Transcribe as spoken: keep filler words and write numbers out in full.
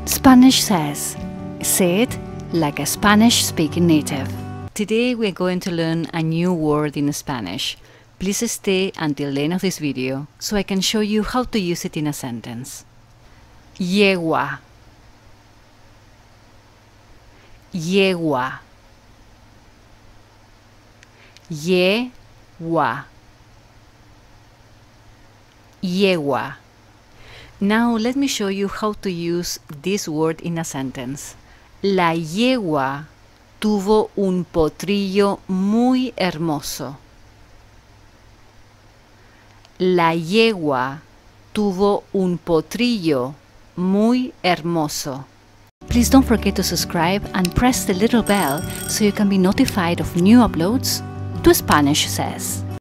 Spanish says. Say it like a Spanish-speaking native. Today we're going to learn a new word in Spanish. Please stay until the end of this video so I can show you how to use it in a sentence. Yegua. Yegua. Yegua. Yegua. Now let me show you how to use this word in a sentence. La yegua tuvo un potrillo muy hermoso. La yegua tuvo un potrillo muy hermoso. Please don't forget to subscribe and press the little bell so you can be notified of new uploads to Spanish Says.